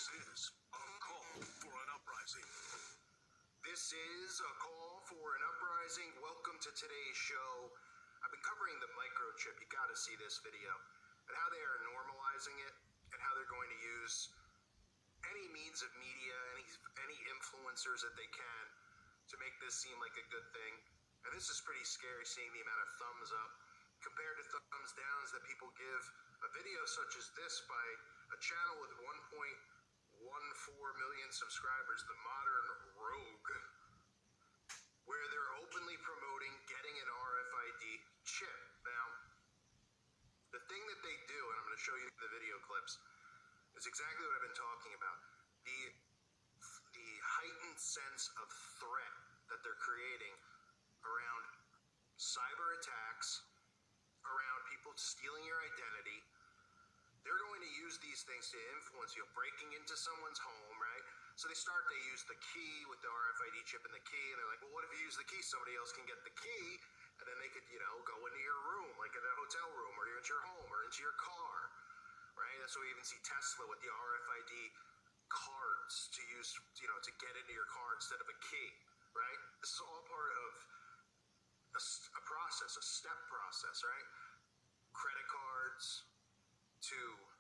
is a call for an uprising. This is a call for an uprising. Welcome to today's show. I've been covering the microchip. You got to see this video and how they are normalizing it and how they're going to use any means of media, any influencers that they can to make this seem like a good thing. And this is pretty scary, seeing the amount of thumbs up compared to thumbs downs that people give a video such as this by a channel with 1.14 million subscribers, The Modern Rogue, where they're openly promoting getting an RFID chip. Now, the thing that they do, and I'm going to show you the video clips, is exactly what I've been talking about. The heightened sense of threat that they're creating around cyber attacks, around people stealing your identity. They're going to use these things to influence you, breaking into someone's home, right? So they use the key with the RFID chip in the key, and they're like, well, what if you use the key? Somebody else can get the key, and then they could, go into your room, like in a hotel room, or into your home, or into your car, right? That's why we even see Tesla with the RFID cards to use, to get into your car instead of a key, right? This is all part of a process, a step process, right? Credit cards to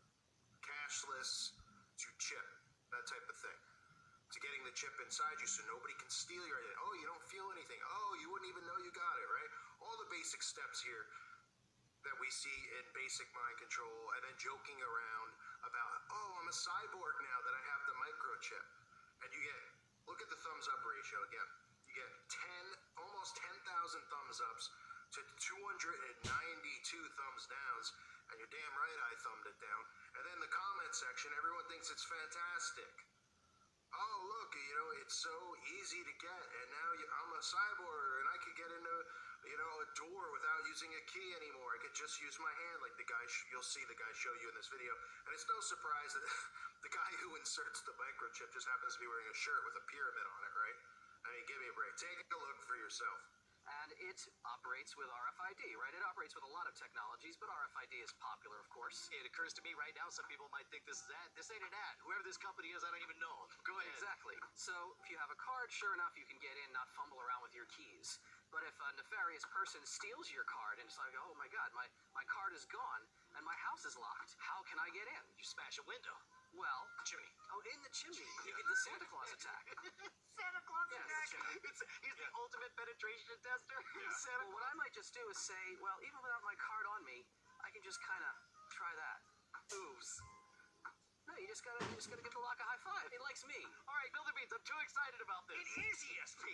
cashless to chip, that type of thing, to getting the chip inside you so nobody can steal your identity. Oh, you don't feel anything. Oh, you wouldn't even know you got it, right? All the basic steps here that we see in basic mind control, and then joking around about, oh, I'm a cyborg now that I have the microchip. And you get, look at the thumbs up ratio again. You get almost 10,000 thumbs ups to 292 thumbs downs, and you're damn right I thumbed it down. And then the comment section, everyone thinks it's fantastic. Oh, look, it's so easy to get, and now I'm a cyborg, and I could get into, a door without using a key anymore. I could just use my hand, like the guy, you'll see the guy show you in this video. And it's no surprise that the guy who inserts the microchip just happens to be wearing a shirt with a pyramid on it, right? I mean, give me a break. Take a look for yourself. And it operates with RFID, right? It operates with a lot of technologies, but RFID is popular, of course. It occurs to me right now, some people might think this ain't an ad. Whoever this company is, I don't even know them. Go ahead. Exactly. So if you have a card, sure enough, you can get in, not fumble around with your keys. But if a nefarious person steals your card and it's like, oh my God, my card is gone and my house is locked, how can I get in? You smash a window. Well, Chimney. Oh, in the chimney. You get the Santa Claus attack. Santa Claus attack. He's the ultimate penetration tester. Yeah. Well, what I might just do is say, well, even without my card on me, I can just kind of try that. Oops. No, you just gotta give the lock a high five. It likes me. All right, Builder Beans, I'm too excited about this. It is ESP.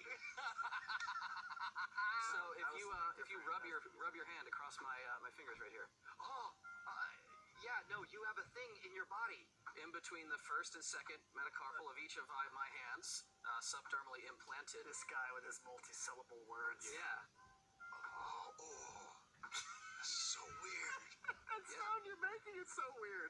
So if you rub your hand across my fingers right here. Oh, yeah, no, you have a thing in your body. In between the first and second metacarpal of each of my hands, subdermally implanted. This guy with his multi-syllable words. Yeah. Oh, so weird. That sound you're making is so weird.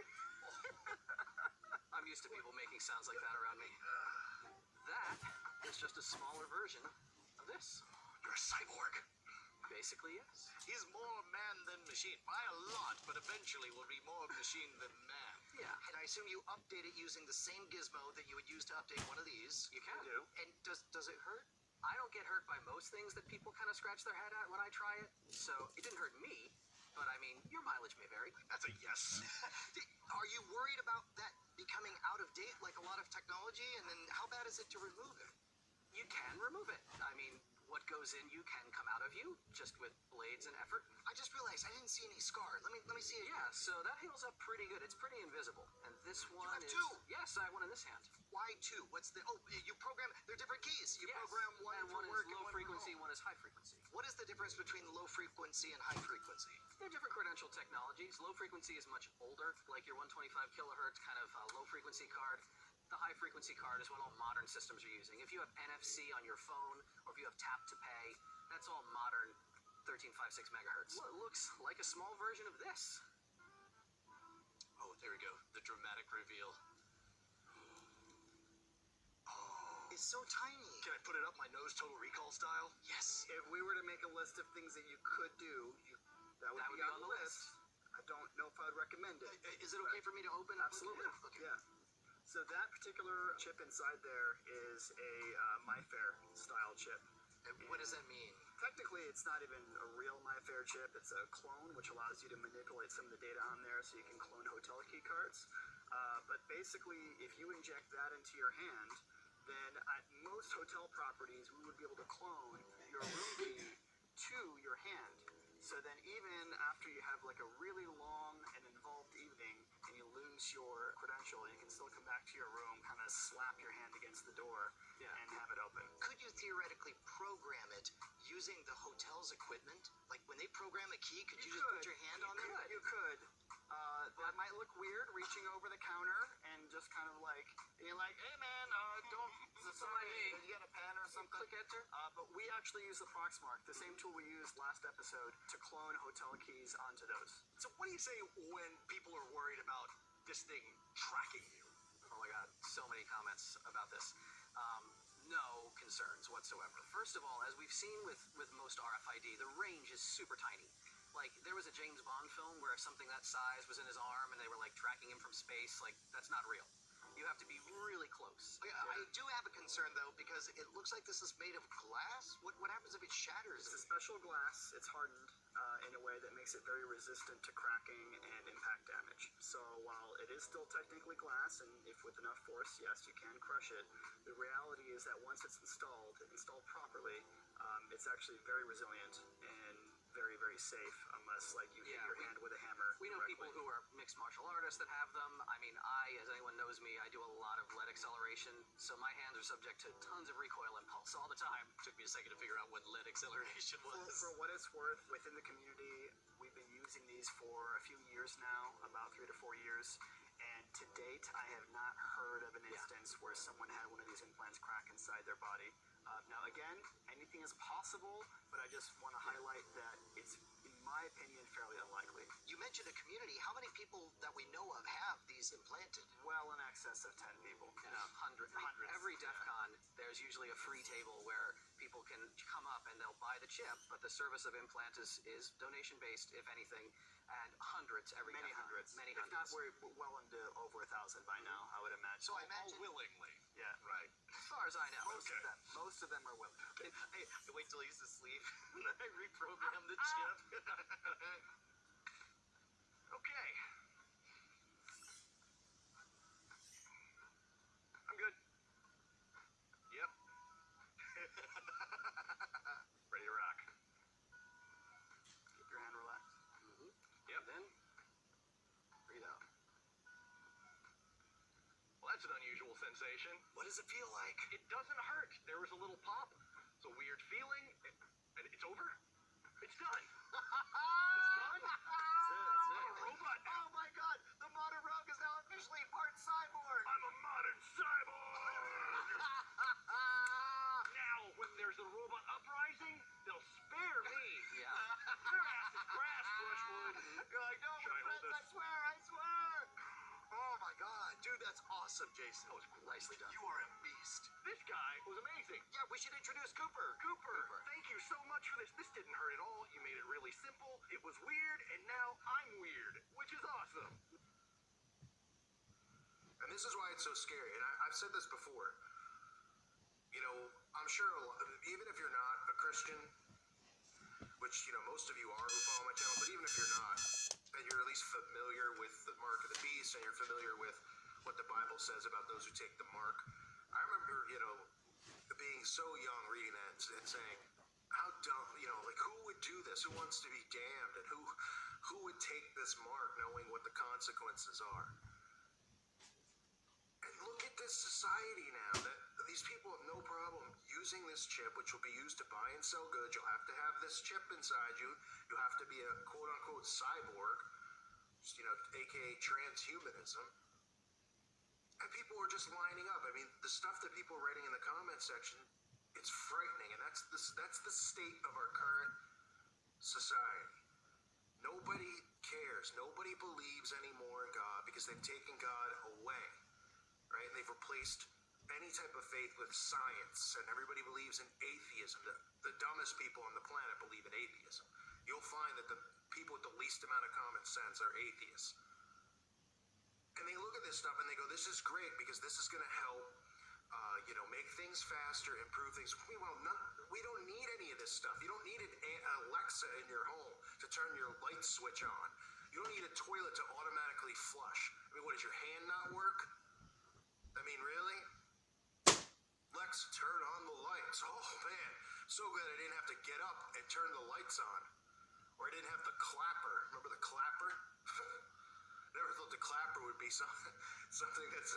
I'm used to people making sounds like that around me. That is just a smaller version of this. You're a cyborg. Basically, yes. He's more man than machine. By a lot, but eventually will be more machine than man. Yeah. And I assume you update it using the same gizmo that you would use to update one of these. You can. do. And does it hurt? I don't get hurt by most things that people kind of scratch their head at when I try it. So it didn't hurt me, but I mean, your mileage may vary. That's a yes. Are you worried about that becoming out of date like a lot of technology? And then how bad is it to remove it? You can remove it. I mean, what goes in you can come out of you, just with blades and effort. I just realized I didn't see any scar. Let me see it. Yeah, so that heals up pretty good. It's pretty invisible. And this one have is... two? Yes, I have one in this hand. Why two? What's the... Oh, you program... They're different keys. You Yes. program one and for one work is low and one frequency, for home. one is high frequency. What is the difference between low frequency and high frequency? They're different credential technologies. Low frequency is much older, like your 125 kilohertz kind of low frequency card. The high frequency card is what all modern systems are using. If you have NFC on your phone, or if you have tap to pay, that's all modern 1356 megahertz. Well, it looks like a small version of this. Oh, there we go. The dramatic reveal. Oh. It's so tiny. Can I put it up my nose Total Recall style? Yes. If we were to make a list of things that you could do, that would be on the list. I don't know if I would recommend it. Is it okay for me to open? Absolutely. Okay. Yeah. So that particular chip inside there is a MyFair style chip. And what does that mean? Technically, it's not even a real MyFair chip. It's a clone, which allows you to manipulate some of the data on there so you can clone hotel key cards. But basically, if you inject that into your hand, then at most hotel properties, we would be able to clone your room key to your hand. So then even after you have like a really long and involved evening and you lose your credential, you can still come back to your room, kind of slap your hand against the door and have it open. Could you theoretically program it using the hotel's equipment? Like when they program a key, could you just put your hand on there? You could. That might look weird, reaching over the counter and just kind of like being like, "Hey man, don't sorry, you got a pen or something?" Click enter. But we actually use the Proxmark, the same tool we used last episode, to clone hotel keys onto those. So what do you say when people are worried about this thing tracking you? Oh my god, so many comments about this. No concerns whatsoever. First of all, as we've seen with most RFID, the range is super tiny. Like, there was a James Bond film where something that size was in his arm and they were, like, tracking him from space. Like, that's not real. You have to be really close. I do have a concern though, because it looks like this is made of glass. What happens if it shatters? It's a special glass. It's hardened in a way that makes it very resistant to cracking and impact damage. So while it is still technically glass, and if with enough force, yes, you can crush it, the reality is that once it's installed properly, it's actually very resilient and very, very safe, unless like you hit your hand with a hammer. We know people who are mixed martial artists that have them. I mean, as anyone knows me, I do a lot of lead acceleration, so my hands are subject to tons of recoil impulse all the time. Took me a second to figure out what lead acceleration was. For what it's worth, within the community, we've been using these for a few years now, about 3 to 4 years, and to date, I have not heard of an instance where someone had one of these implants crack inside their body. Now, again, anything is possible, but I just want to highlight that it's, in my opinion, fairly unlikely. You mentioned a community. How many people that we know of have these implanted? Well in excess of 10 people. Hundreds. Every DEF CON, there's usually a free table where people can come up and they'll buy the chip, but the service of implant is donation-based, if anything, and hundreds every Many DEF CON. hundreds. Many If not, hundreds. we're well into over 1,000 by now, I would imagine. So I imagine Willingly. Yeah. Right. As far as I know. Most of them are willing. Hey, wait till he's asleep. I reprogram the chip. Okay. I'm good. Yep. Ready to rock. Keep your hand relaxed. Yep. Then, breathe out. Well, that's an unusual sensation. what does it feel like? It doesn't hurt. There was a little pop. It's a weird feeling. And it's over. It's done. It's done. I'm a robot now. Oh my god, the modern rogue is now officially part cyborg. I'm a modern cyborg. Now, when there's a robot uprising, they'll spare me. Yeah. Your ass is grass, Brushwood. You're like, no, Should I hold friends, this? I swear. Oh my god, dude, that's awesome, Jason. That was Nicely done. You are a beast. This guy was amazing. Yeah, we should introduce Cooper. Cooper, thank you so much for this. This didn't hurt at all. You made it really simple. It was weird, and now I'm weird, which is awesome. And this is why it's so scary. And I've said this before. You know, I'm sure even if you're not a Christian, which, you know, most of you are who follow my channel, but even if you're not, and you're at least familiar with the mark of the beast, and you're familiar with what the Bible says about those who take the mark. I remember, you know, being so young reading that and saying, how dumb, you know, like who would do this? Who wants to be damned? And who would take this mark knowing what the consequences are? And look at this society now, that these people have no problem using this chip, which will be used to buy and sell goods. You'll have to have this chip inside you. You have to be a quote-unquote cyborg, you know, aka transhumanism. And people are just lining up. I mean, the stuff that people are writing in the comment section, it's frightening. And that's the state of our current society. Nobody cares. Nobody believes anymore in God because they've taken God away. Right? And they've replaced any type of faith with science, and everybody believes in atheism. The dumbest people on the planet believe in atheism. You'll find that the people with the least amount of common sense are atheists. And they look at this stuff and they go, this is great because this is going to help, make things faster, improve things. Meanwhile, we don't need any of this stuff. You don't need an Alexa in your home to turn your light switch on. You don't need a toilet to automatically flush. I mean, what, does your hand not work? I mean, really? Alexa, turn on the lights. Oh, man. So glad I didn't have to get up and turn the lights on. Or I didn't have the clapper. Remember the clapper? Never thought the clapper would be something that's,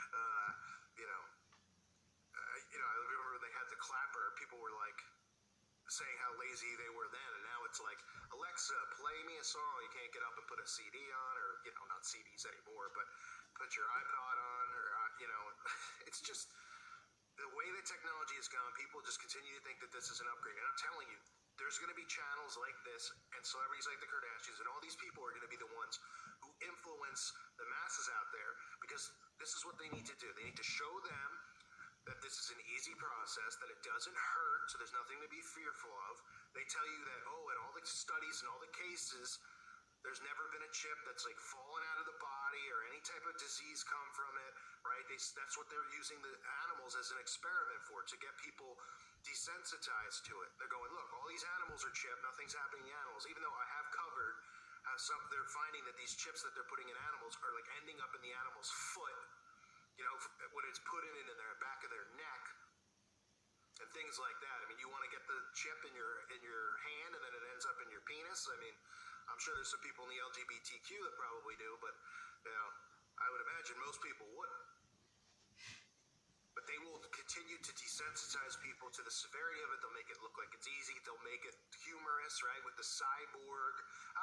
I remember they had the clapper. People were like saying how lazy they were then, and now it's like, Alexa, play me a song. You can't get up and put a CD on, or not CDs anymore, but put your iPod on, or it's just the way that technology has gone. People just continue to think that this is an upgrade, and I'm telling you, there's going to be channels like this and celebrities like the Kardashians, and all these people are going to be the ones who influence the masses out there, because this is what they need to do. They need to show them that this is an easy process, that it doesn't hurt, so there's nothing to be fearful of. They tell you that, in all the studies and all the cases, there's never been a chip that's like fallen out of the body or any type of disease come from it, right? That's what they're using the animals as an experiment for, to get people desensitized to it. They're going, look, all these animals are chipped, nothing's happening to the animals, even though I have covered how they're finding that these chips that they're putting in animals are like ending up in the animal's foot, when it's put in their back of their neck and things like that. I mean, you want to get the chip in your hand and then it ends up in your penis. I mean, I'm sure there's some people in the LGBTQ that probably do, but I would imagine most people wouldn't. But they will continue to desensitize people to the severity of it. They'll make it look like it's easy. They'll make it humorous, right? With the cyborg.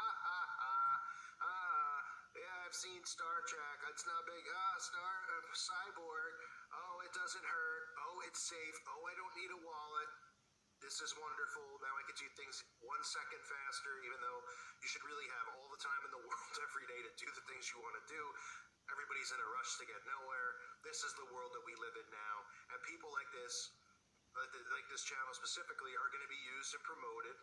Yeah, I've seen Star Trek. It's not big. Cyborg. Oh, it doesn't hurt. Oh, it's safe. Oh, I don't need a wallet. This is wonderful. Now I can do things 1 second faster, even though you should really have all the time in the world every day to do the things you want to do. Everybody's in a rush to get nowhere. This is the world that we live in now. And people like this channel specifically, are going to be used and promoted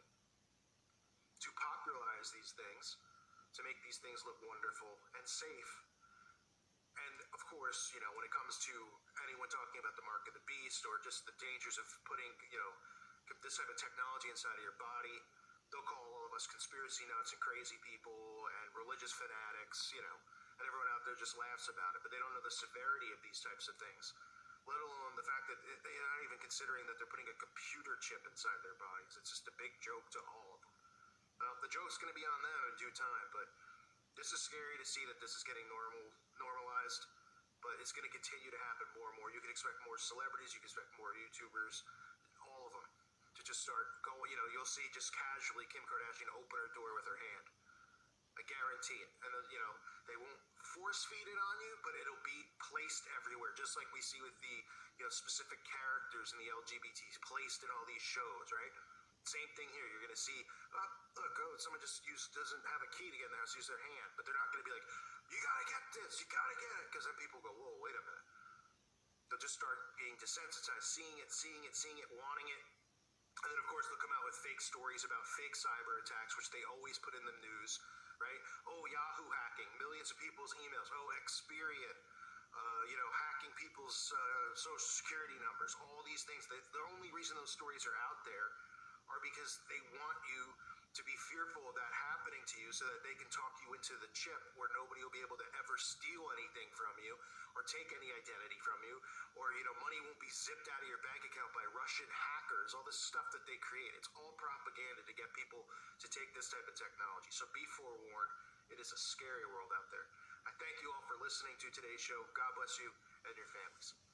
to popularize these things, to make these things look wonderful and safe. And of course, when it comes to anyone talking about the mark of the beast or just the dangers of putting, this type of technology inside of your body, they'll call all of us conspiracy nuts and crazy people and religious fanatics, and everyone out there just laughs about it, but they don't know the severity of these types of things, let alone the fact that they're not even considering that they're putting a computer chip inside their bodies. It's just a big joke to all of them. Well, the joke's going to be on them in due time, but this is scary to see that this is getting normalized, but it's going to continue to happen more and more. You can expect more celebrities, you can expect more YouTubers, all of them, to just start going, you'll see just casually Kim Kardashian open her door with her hand. I guarantee it. And then, they won't force feed it on you, but it'll be placed everywhere, just like we see with the, specific characters in the LGBT placed in all these shows, right? Same thing here. You're going to see, someone just doesn't have a key to get in the house, use their hand. But they're not going to be like, you got to get this, you got to get it. Because then people go, whoa, wait a minute. They'll just start being desensitized, seeing it, wanting it. And then, of course, they'll come out with fake stories about fake cyber attacks, which they always put in the news, right? Oh, Yahoo hacking, millions of people's emails. Oh, Experian, hacking people's social security numbers. All these things. The only reason those stories are out there are because they want you to be fearful of that happening to you so that they can talk you into the chip where nobody will be able to ever steal anything from you or take any identity from you, or money won't be zipped out of your bank account by Russian hackers. All this stuff that they create, it's all propaganda to get people to take this type of technology. So be forewarned. It is a scary world out there. I thank you all for listening to today's show. God bless you and your families.